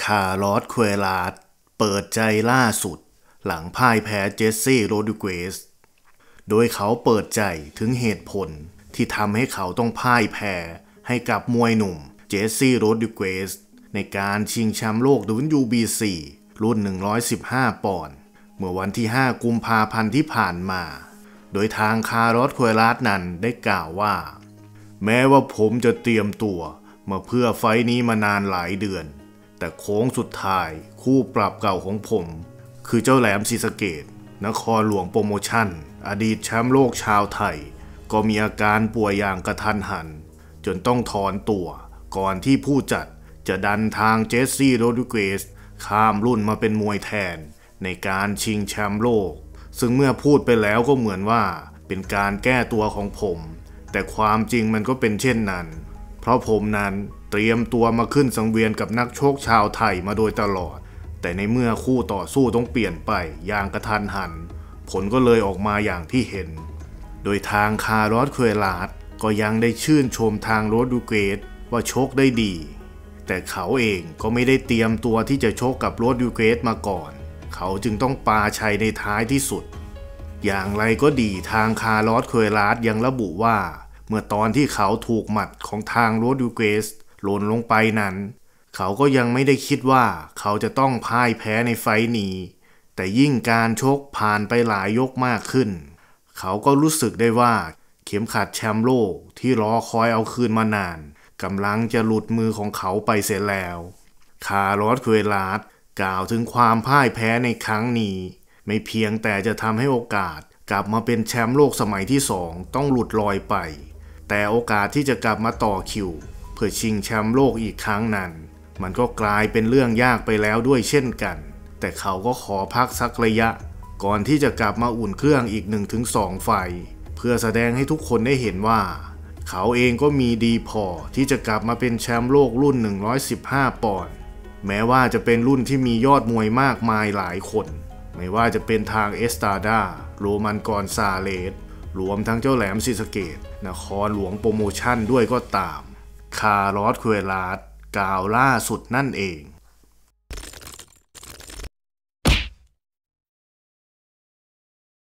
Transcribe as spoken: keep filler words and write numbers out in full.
คาร์ลอส เควลาร์ดเปิดใจล่าสุดหลังพ่ายแพ้เจสซี่ โรดริเกสโดยเขาเปิดใจถึงเหตุผลที่ทำให้เขาต้องพ่ายแพ้ให้กับมวยหนุ่มเจสซี่ โรดริเกสในการชิงแชมป์โลก ดับเบิลยู บี ซี รุ่นหนึ่งร้อยสิบห้าปอนด์เมื่อวันที่ห้ากุมภาพันธ์ที่ผ่านมาโดยทางคาร์ลอส เควลาร์ดนั้นได้กล่าวว่าแม้ว่าผมจะเตรียมตัวมาเพื่อไฟท์นี้มานานหลายเดือนแต่โค้งสุดท้ายคู่ปรับเก่าของผมคือเจ้าแหลมศรีสะเกษนครหลวงโปรโมชั่นอดีตแชมป์โลกชาวไทยก็มีอาการป่วยอย่างกระทันหันจนต้องถอนตัวก่อนที่ผู้จัดจะดันทางเจสซี่ โรดริเกสข้ามรุ่นมาเป็นมวยแทนในการชิงแชมป์โลกซึ่งเมื่อพูดไปแล้วก็เหมือนว่าเป็นการแก้ตัวของผมแต่ความจริงมันก็เป็นเช่นนั้นเพราะผมนั้นเตรียมตัวมาขึ้นสังเวียนกับนักชกชาวไทยมาโดยตลอดแต่ในเมื่อคู่ต่อสู้ต้องเปลี่ยนไปอย่างกระทันหันผลก็เลยออกมาอย่างที่เห็นโดยทางคาร์ลอส เควลาร์ดก็ยังได้ชื่นชมทางโรดริเกสว่าชกได้ดีแต่เขาเองก็ไม่ได้เตรียมตัวที่จะชกกับโรดริเกสมาก่อนเขาจึงต้องปาชัยในท้ายที่สุดอย่างไรก็ดีทางคาร์ลอส เควลาร์ดยังระบุว่าเมื่อตอนที่เขาถูกหมัดของทางโรดริเกสหล่นลงไปนั้นเขาก็ยังไม่ได้คิดว่าเขาจะต้องพ่ายแพ้ในไฟท์นี้แต่ยิ่งการชกผ่านไปหลายยกมากขึ้นเขาก็รู้สึกได้ว่าเข็มขัดแชมป์โลกที่รอคอยเอาคืนมานานกำลังจะหลุดมือของเขาไปเสียแล้วคาร์ลอส เควลาร์ดกล่าวถึงความพ่ายแพ้ในครั้งนี้ไม่เพียงแต่จะทำให้โอกาสกลับมาเป็นแชมป์โลกสมัยที่สองต้องหลุดลอยไปแต่โอกาสที่จะกลับมาต่อคิวเพื่อชิงแชมป์โลกอีกครั้งนั้นมันก็กลายเป็นเรื่องยากไปแล้วด้วยเช่นกันแต่เขาก็ขอพักสักระยะก่อนที่จะกลับมาอุ่นเครื่องอีก หนึ่งถึงสอง ไฟท์เพื่อแสดงให้ทุกคนได้เห็นว่าเขาเองก็มีดีพอที่จะกลับมาเป็นแชมป์โลกรุ่นหนึ่งร้อยสิบห้าปอนด์แม้ว่าจะเป็นรุ่นที่มียอดมวยมากมายหลายคนไม่ว่าจะเป็นทางเอสตาดาโรมันกอนซาเลสรวมทั้งเจ้าแหลมศรีสะเกษนครหลวงโปรโมชั่นด้วยก็ตามคาร์ลอส เควลาร์ดกล่าวล่าสุดนั่นเอง